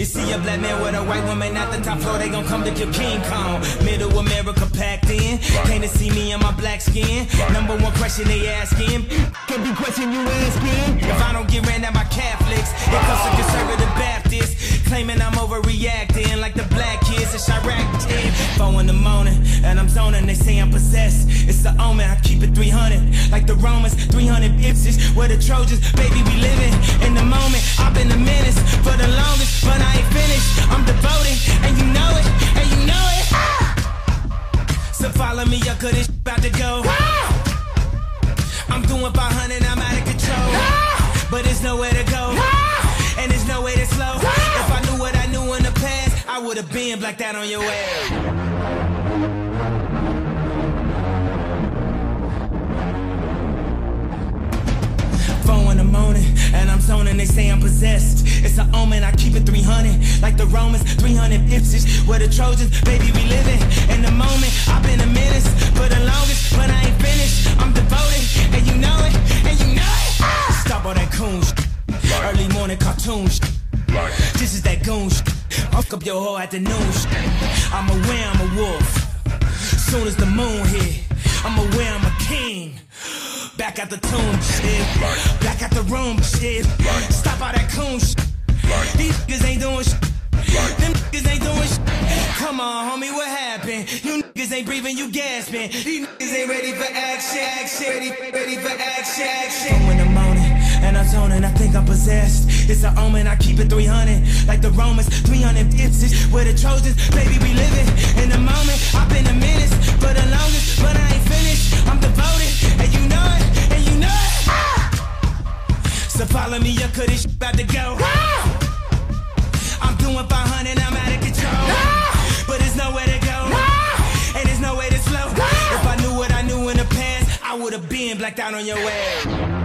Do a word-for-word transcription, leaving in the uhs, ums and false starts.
see a black man with a white woman at the top floor, they gon' come to kill King Kong. Middle America packed in, came to see me in my black skin. Number one question they asking, can be question you asking. If I don't get ran down by Catholics, it comes to conservative Baptists, claiming I'm overreacting like the black kids in Chirac. Four in the morning, and I'm zoning, they say I'm possessed. It's the omen, I keep it three hundred, like the Romans, three hundred bitches. Where the Trojans, baby, we living in the moment. I've been a menace for the longest, but I ain't finished. I'm devoted, and you know it, and you know it. So follow me up, cause this about to go. I'm doing five hundred, I'm out of control. But there's nowhere to go, and there's no way to slow. If I knew what I knew in the past, I would've been blacked out on your ass. Four in the morning, and I'm zoning, they say I'm possessed. It's an omen, I keep it three hundred, like the Romans, three hundred bitches. Where the Trojans, baby, we living in the moment. I've been a menace for the longest, but I ain't finished. I'm devoted, and you know it, and you know it. Stop all that coon shit. Early morning cartoon shit. This is that goon shit. Fuck up your whole afternoon shit. I'm aware I'm a wolf. Soon as the moon hit, I'm aware I'm a king. Back at the tomb, shit. Back at the room, shit. Stop all that coon shit. These niggas ain't doing shit. Them niggas ain't doing shit. Come on, homie, what happened? You niggas ain't breathing, you gasping. These niggas ain't ready for action, action. Ready, ready for action, action. Four in the morning, and I'm zoning, I think I'm possessed. It's an omen, I keep it three hundred, like the Romans, three hundred bitches. Where the Trojans, baby, we living in the moment. I've been a menace for the longest, but I ain't finished. I'm devoted, and you know it, and you know it. So follow me up, cause this shit about to go. I'm doing five hundred, I'm out of control. But there's nowhere to go, and there's no way to slow. If I knew what I knew in the past, I would've been blacked out on your ass.